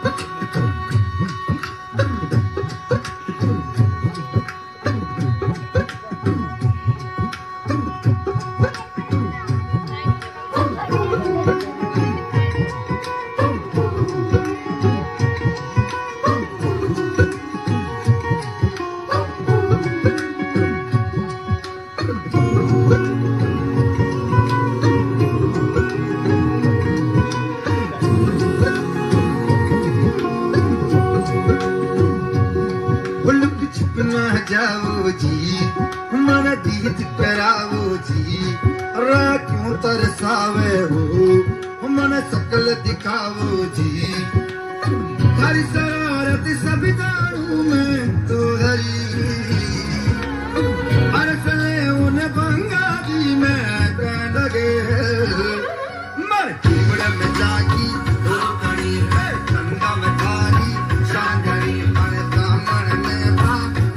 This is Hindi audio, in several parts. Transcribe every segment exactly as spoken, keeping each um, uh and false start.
जाओ जी मन दीद कराओ जी रा क्यों तरसावे हो मन सकल दिखाओ जी हरी शरारत सब जानू मैं तो हरी अरसले उन्हें बंगा दी मैं कह लगे मर कीबड़ में जागी दो कड़ी है गंगा में थारी शांगरी मन दामन में भा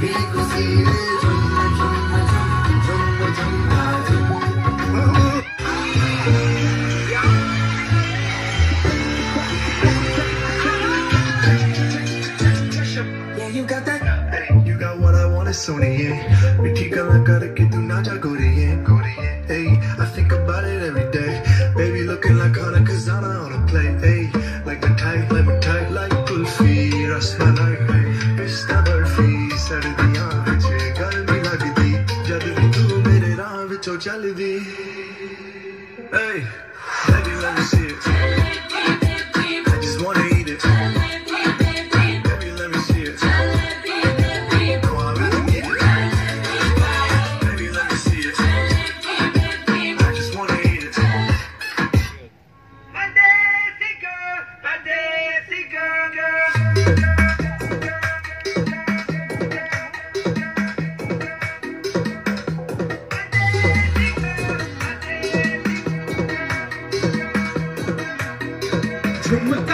सोनिए मिठी गल्लां करके तू ना जा गोरिए गोरिए hey I think about it every day baby looking like Hana Kazana on a play hey like the tight like my tight like kulfi rasmalai pista barfi sardiyan vich gal bhi lagdi jad bhi tu mere raah vichon chaldi hey baby let me see it I just wanna eat it baby let me see it झुमका